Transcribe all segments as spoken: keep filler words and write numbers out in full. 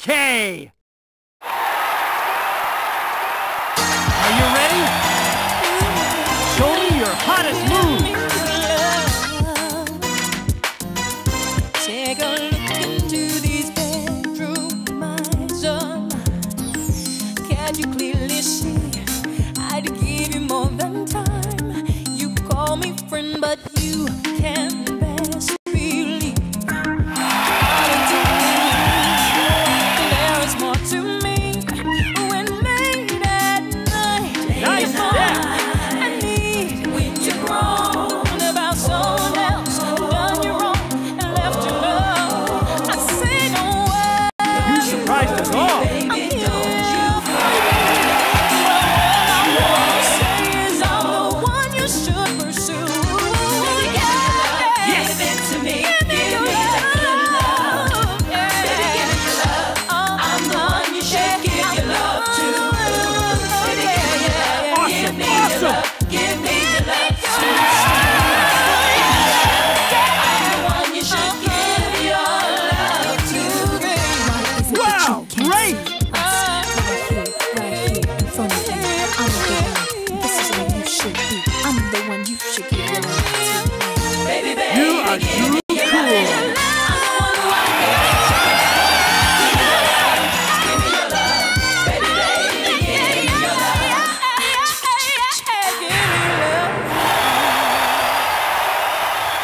Okay! Are you ready? Show me your hottest move! Take a look into these bedroom eyes. Can't you clearly see I'd give you more than time? You call me friend, but you can best believe there is more to me when late at night. Nice step! I need when you're grown about someone else, done you wrong and left you alone. I say no way. You surprised us all!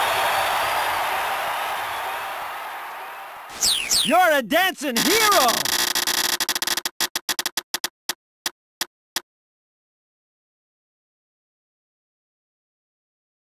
You're a dancing hero!